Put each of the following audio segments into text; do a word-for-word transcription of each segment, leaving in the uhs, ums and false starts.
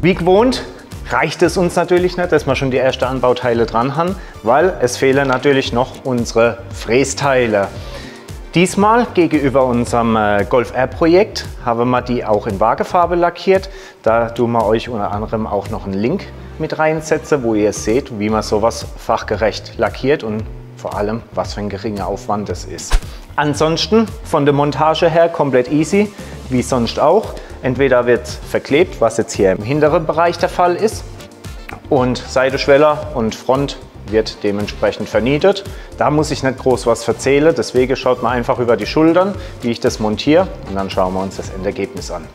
Wie gewohnt reicht es uns natürlich nicht, dass wir schon die ersten Anbauteile dran haben, weil es fehlen natürlich noch unsere Frästeile. Diesmal gegenüber unserem Golf R Projekt haben wir die auch in Waagefarbe lackiert. Da tun wir euch unter anderem auch noch einen Link mit reinsetzen, wo ihr seht, wie man sowas fachgerecht lackiert und vor allem, was für ein geringer Aufwand es ist. Ansonsten von der Montage her komplett easy, wie sonst auch. Entweder wird verklebt, was jetzt hier im hinteren Bereich der Fall ist, und Seitenschweller und Front wird dementsprechend vernietet. Da muss ich nicht groß was erzählen, deswegen schaut mal einfach über die Schultern, wie ich das montiere, und dann schauen wir uns das Endergebnis an.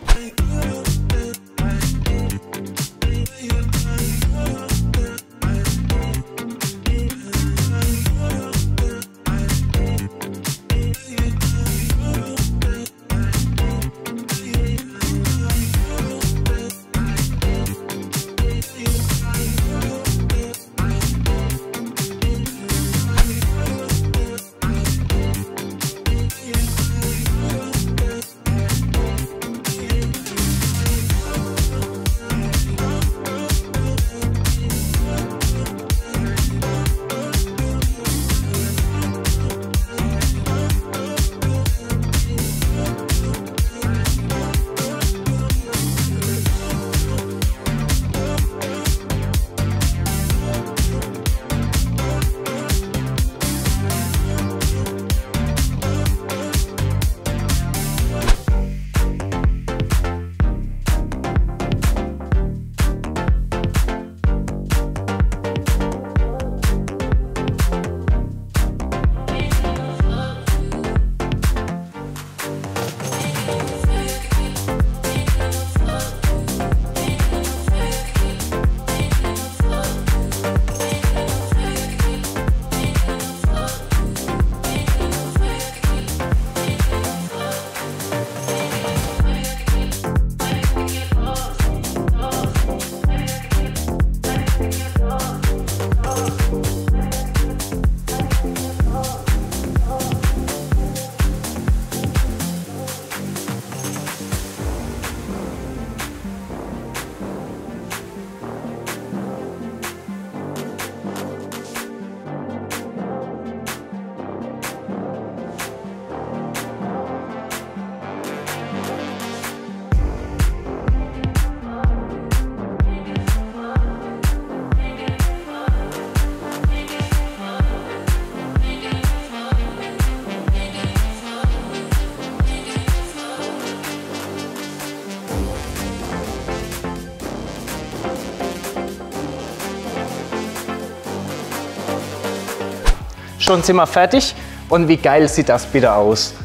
Schon sind wir fertig, und wie geil sieht das bitte aus?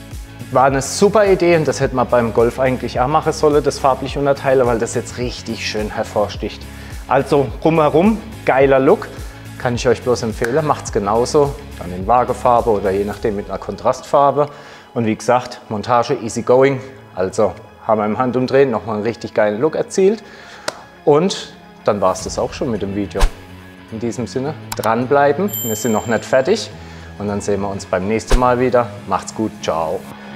War eine super Idee, und das hätte man beim Golf eigentlich auch machen sollen, das farblich unterteilen, weil das jetzt richtig schön hervorsticht. Also drumherum, geiler Look, kann ich euch bloß empfehlen, macht es genauso, dann in Waagefarbe oder je nachdem mit einer Kontrastfarbe. Und wie gesagt, Montage easy going, also haben wir im Handumdrehen nochmal einen richtig geilen Look erzielt, und dann war es das auch schon mit dem Video. In diesem Sinne, dranbleiben, wir sind noch nicht fertig, und dann sehen wir uns beim nächsten Mal wieder. Macht's gut, ciao!